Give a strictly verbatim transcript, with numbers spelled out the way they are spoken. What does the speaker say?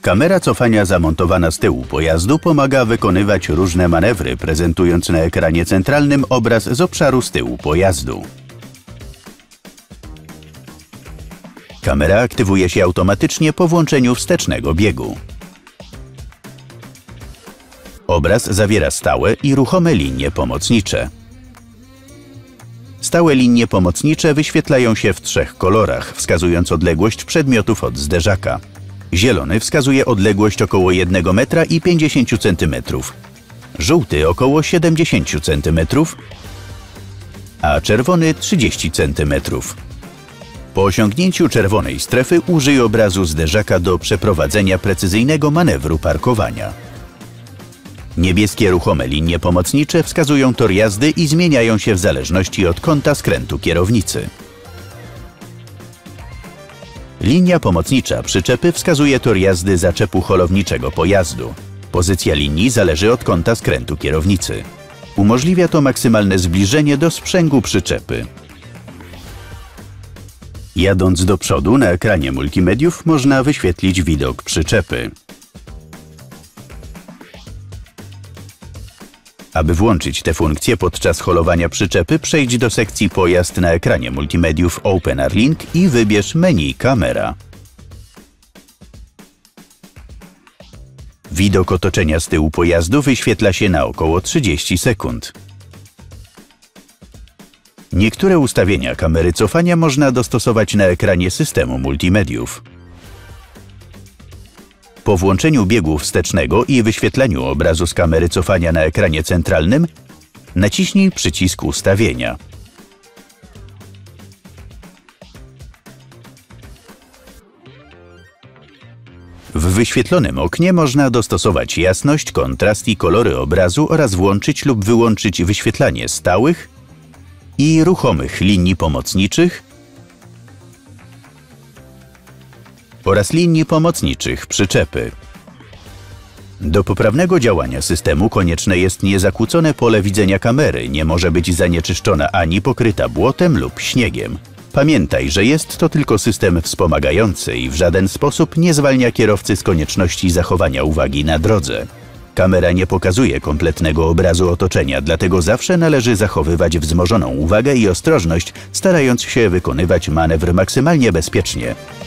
Kamera cofania zamontowana z tyłu pojazdu pomaga wykonywać różne manewry, prezentując na ekranie centralnym obraz z obszaru z tyłu pojazdu. Kamera aktywuje się automatycznie po włączeniu wstecznego biegu. Obraz zawiera stałe i ruchome linie pomocnicze. Stałe linie pomocnicze wyświetlają się w trzech kolorach, wskazując odległość przedmiotów od zderzaka. Zielony wskazuje odległość około jednego metra i pięćdziesięciu centymetrów, żółty około siedemdziesięciu centymetrów, a czerwony trzydzieści centymetrów. Po osiągnięciu czerwonej strefy użyj obrazu zderzaka do przeprowadzenia precyzyjnego manewru parkowania. Niebieskie ruchome linie pomocnicze wskazują tor jazdy i zmieniają się w zależności od kąta skrętu kierownicy. Linia pomocnicza przyczepy wskazuje tor jazdy zaczepu holowniczego pojazdu. Pozycja linii zależy od kąta skrętu kierownicy. Umożliwia to maksymalne zbliżenie do sprzęgu przyczepy. Jadąc do przodu na ekranie multimediów można wyświetlić widok przyczepy. Aby włączyć tę funkcję podczas holowania przyczepy, przejdź do sekcji Pojazd na ekranie multimediów OpenRLink i wybierz menu Kamera. Widok otoczenia z tyłu pojazdu wyświetla się na około trzydzieści sekund. Niektóre ustawienia kamery cofania można dostosować na ekranie systemu multimediów. Po włączeniu biegu wstecznego i wyświetleniu obrazu z kamery cofania na ekranie centralnym, naciśnij przycisk Ustawienia. W wyświetlonym oknie można dostosować jasność, kontrast i kolory obrazu oraz włączyć lub wyłączyć wyświetlanie stałych i ruchomych linii pomocniczych oraz linii pomocniczych przyczepy. Do poprawnego działania systemu konieczne jest niezakłócone pole widzenia kamery, nie może być zanieczyszczona ani pokryta błotem lub śniegiem. Pamiętaj, że jest to tylko system wspomagający i w żaden sposób nie zwalnia kierowcy z konieczności zachowania uwagi na drodze. Kamera nie pokazuje kompletnego obrazu otoczenia, dlatego zawsze należy zachowywać wzmożoną uwagę i ostrożność, starając się wykonywać manewr maksymalnie bezpiecznie.